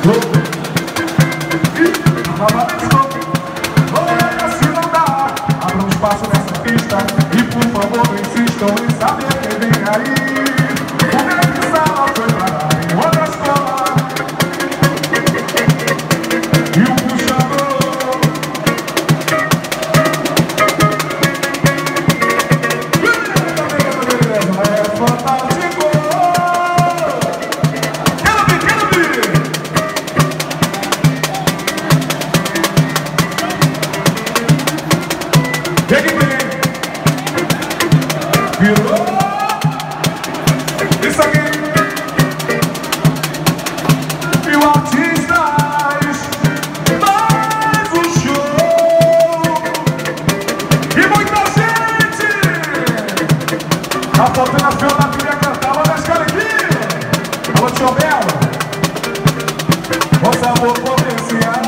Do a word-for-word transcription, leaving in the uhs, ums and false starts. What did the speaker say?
Olha, se não dá, abra um espaço nessa pista e por favor não insistam em saber quem vem aí. O grande sala foi parar em outra escola e o puxador. Beleza, é fantástico. Quero vir, quero vir. Vem que vem. Virou. Isso aqui. Mil artistas. Mais um show. E muita gente. Tá faltando a Fiona, queria cantar uma das carinhas. Alô, tio Belo. O sabor potencial.